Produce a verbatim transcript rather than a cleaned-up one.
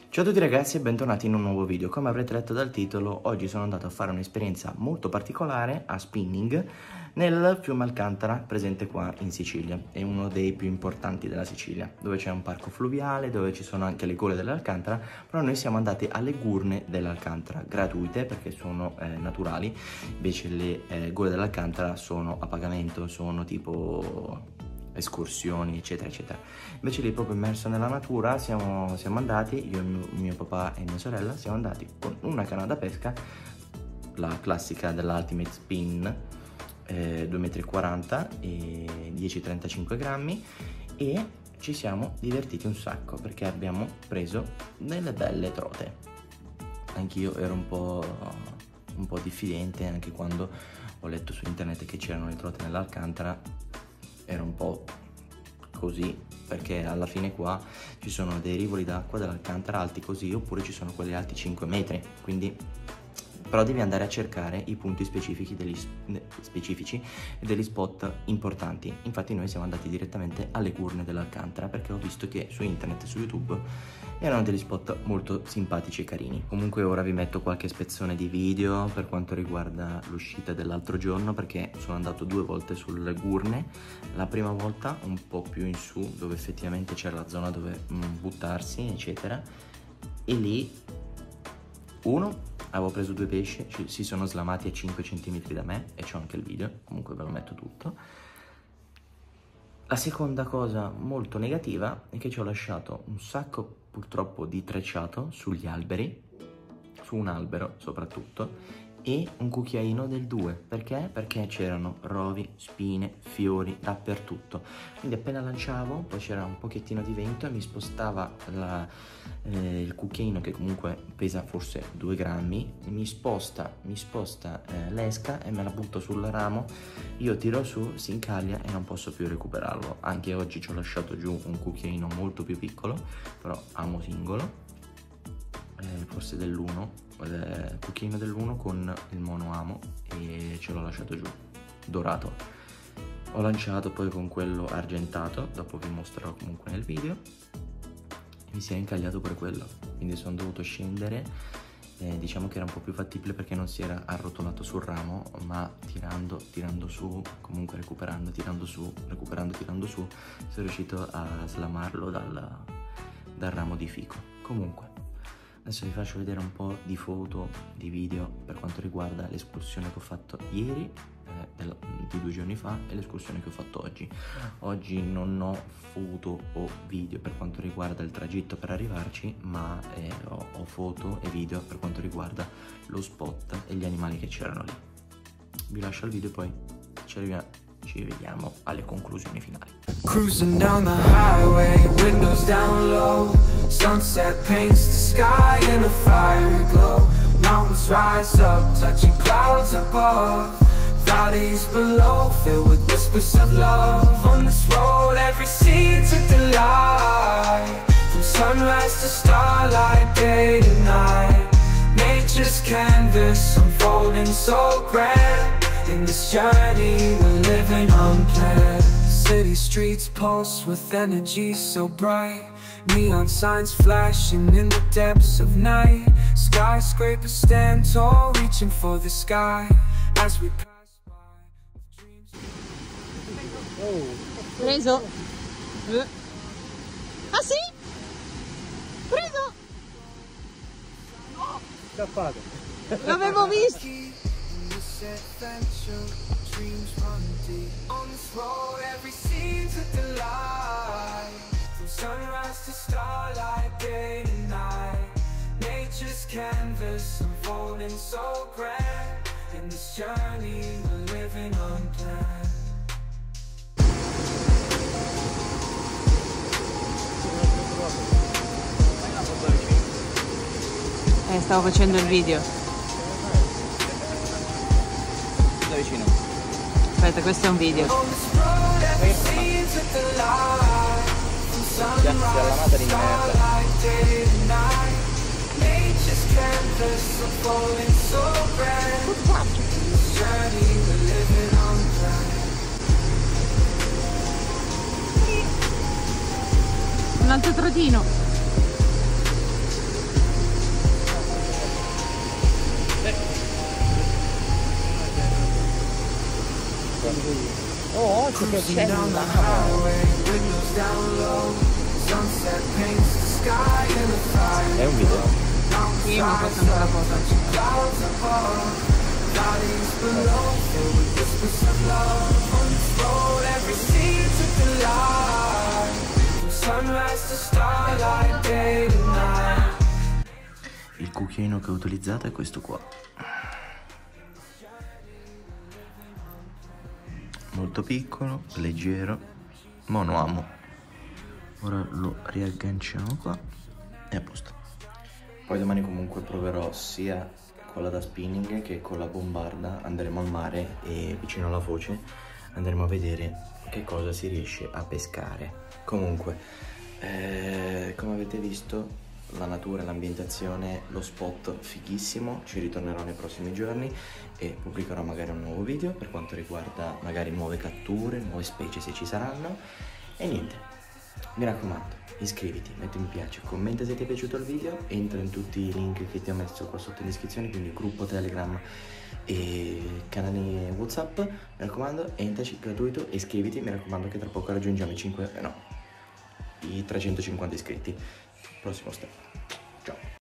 Ciao a tutti ragazzi e bentornati in un nuovo video. Come avrete letto dal titolo, oggi sono andato a fare un'esperienza molto particolare a spinning nel fiume Alcantara, presente qua in Sicilia. È uno dei più importanti della Sicilia, dove c'è un parco fluviale, dove ci sono anche le gole dell'Alcantara, però noi siamo andati alle gurne dell'Alcantara, gratuite perché sono eh, naturali, invece le eh, gole dell'Alcantara sono a pagamento, sono tipo escursioni eccetera eccetera. Invece lì, proprio immerso nella natura, siamo, siamo andati, io, il mio, mio papà e mia sorella, siamo andati con una canna da pesca, la classica dell'Ultimate Spin, eh, due virgola quaranta metri e dieci virgola trentacinque grammi, e ci siamo divertiti un sacco perché abbiamo preso delle belle trote. Anch'io ero un po', un po' diffidente, anche quando ho letto su internet che c'erano le trote nell'Alcantara era un po' così, perché alla fine qua ci sono dei rivoli d'acqua dell'Alcantara alti così, oppure ci sono quelli alti cinque metri, quindi però devi andare a cercare i punti specifici degli, specifici e degli spot importanti. Infatti noi siamo andati direttamente alle gurne dell'Alcantara perché ho visto che su internet e su YouTube erano degli spot molto simpatici e carini. Comunque ora vi metto qualche spezzone di video per quanto riguarda l'uscita dell'altro giorno, perché sono andato due volte sulle gurne. La prima volta un po' più in su, dove effettivamente c'era la zona dove mh, buttarsi eccetera, e lì uno avevo preso due pesci, ci, si sono slamati a cinque centimetri da me, e c'ho anche il video, comunque ve lo metto tutto. La seconda cosa molto negativa è che ci ho lasciato un sacco purtroppo di trecciato sugli alberi, su un albero soprattutto, e un cucchiaino del due. Perché? Perché c'erano rovi, spine, fiori dappertutto. Quindi appena lanciavo, poi c'era un pochettino di vento e mi spostava la, eh, il cucchiaino, che comunque pesa forse due grammi, mi sposta, mi sposta eh, l'esca e me la butto sul ramo. Io tiro su, si incaglia e non posso più recuperarlo. Anche oggi ci ho lasciato giù un cucchiaino molto più piccolo, però amo singolo, eh, forse dell'uno, eh, cucchiaino dell'uno con il mono amo, e ce l'ho lasciato giù, dorato. Ho lanciato poi con quello argentato, dopo vi mostrerò comunque nel video, e mi si è incagliato pure quello, quindi sono dovuto scendere. Eh, diciamo che era un po' più fattibile perché non si era arrotolato sul ramo, ma tirando, tirando su, comunque recuperando, tirando su, recuperando, tirando su, sono riuscito a slamarlo dal, dal ramo di fico. Comunque adesso vi faccio vedere un po' di foto, di video per quanto riguarda l'escursione che ho fatto ieri, eh, del, di due giorni fa, e l'escursione che ho fatto oggi. Oggi non ho foto o video per quanto riguarda il tragitto per arrivarci, ma eh, ho, ho foto e video per quanto riguarda lo spot e gli animali che c'erano lì. Vi lascio il video e poi ci arriviamo. Ci vediamo alle conclusioni finali. Cruising down the highway, windows down low, sunset paints the sky in a fiery glow. Mountains rise up, touching clouds above, valleys below, filled with whispers of love. On this road, every scene's a delight, from sunrise to starlight, day to night. Nature's canvas unfolding so grand. In this journey we're living unplanned. City streets pulse with energy so bright, neon signs flashing in the depths of night. Skyscrapers stand tall, reaching for the sky as we pass by with dreams. Oh. Preso. Eh. Ah sì? Preso. Scappato. L'avevo visto. Adventure, dreams run deep. On this road, every scene's a delight, from sunrise to starlight, day to night. Nature's canvas unfolding so grand. In this journey, we're living unplanned. Eh, stavo facendo il video. Vicino. Aspetta, questo è un video. Grazie alla madre di merda. Un altro trotino. voce che cella. È un video? Io non posso ancora foto. Il cucchiaino che ho utilizzato è questo qua. Molto piccolo, leggero, mono amo. Ora lo riagganciamo qua e a posto. Poi domani comunque proverò sia con la da spinning che con la bombarda. Andremo al mare e vicino alla foce andremo a vedere che cosa si riesce a pescare. Comunque, eh, come avete visto, la natura, l'ambientazione, lo spot fighissimo. Ci ritornerò nei prossimi giorni e pubblicherò magari un nuovo video per quanto riguarda magari nuove catture, nuove specie se ci saranno. E niente, mi raccomando, iscriviti, metti mi piace, commenta se ti è piaciuto il video, entra in tutti i link che ti ho messo qua sotto in descrizione, quindi gruppo Telegram e canali WhatsApp. Mi raccomando, entraci, gratuito, e iscriviti. Mi raccomando che tra poco raggiungiamo i cinque, eh no, i trecentocinquanta iscritti. Prossimo step. Ciao.